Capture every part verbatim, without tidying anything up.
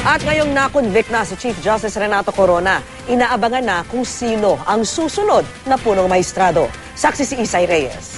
At ngayong na-convict na si Chief Justice Renato Corona, inaabangan na kung sino ang susunod na punong maestrado. Saksi si Isay Reyes.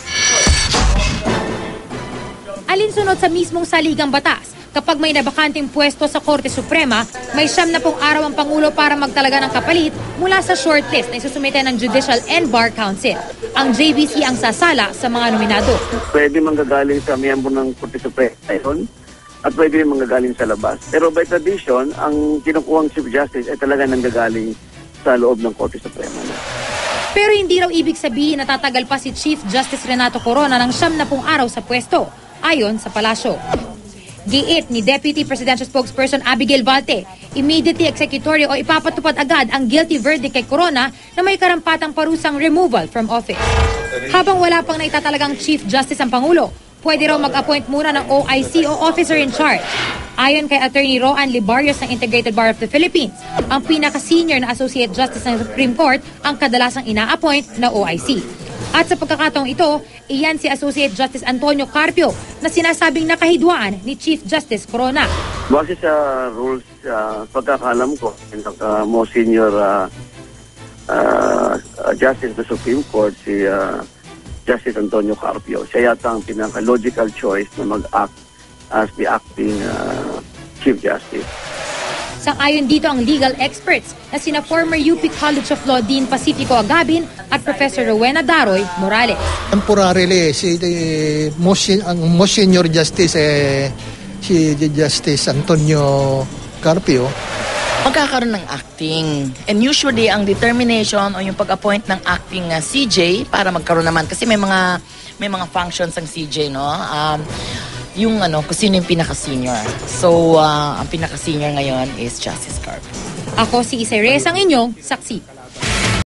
Alinsunod sa mismong saligang batas, kapag may nabakanting pwesto sa Korte Suprema, may siyam na pong araw ang Pangulo para magtalaga ng kapalit mula sa shortlist na isusumite ng Judicial and Bar Council. Ang J B C ang sasala sa mga nominado. Pwede manggagaling sa miyembro ng Korte Suprema yun, at pwede rin manggagaling sa labas. Pero by tradition, ang kinukuhang Chief Justice ay talaga nanggagaling sa loob ng Korte Suprema. Pero hindi raw ibig sabihin na tatagal pa si Chief Justice Renato Corona ng siyam na pong araw sa pwesto, ayon sa palasyo. Giit ni Deputy Presidential Spokesperson Abigail Valte, immediately executory o ipapatupad agad ang guilty verdict kay Corona na may karampatang parusang removal from office. Habang wala pang naitatalagang Chief Justice ang Pangulo, pwede raw mag-appoint muna ng O I C o Officer in Charge. Ayon kay Attorney Roan Libarios ng Integrated Bar of the Philippines, ang pinaka-senior na Associate Justice ng Supreme Court ang kadalasang ina-appoint na O I C. At sa pagkakataong ito, iyan si Associate Justice Antonio Carpio na sinasabing nakahidwaan ni Chief Justice Corona. Base sa rules, uh, pagkakalam ko, uh, most senior uh, uh, Justice of the Supreme Court, si uh, Justice Antonio Carpio, siya yata ang pinaka-logical choice na mag-act as the acting uh, Chief Justice. Sang-ayon dito ang legal experts na sina former U P College of Law Dean Pacifico Agabin at Professor Rowena Daroy Morales. Temporarily, si the most, ang most senior justice, eh, si Justice Antonio Carpio, magkakaroon ng acting. And usually, ang determination o yung pag-appoint ng acting uh, C J para magkaroon naman, kasi may mga may mga functions ang C J, no? Um, yung ano, kung sino yung pinaka-senior. So, uh, ang pinaka-senior ngayon is Justice Carpio. Ako si Isay Reyes, ang inyong saksi.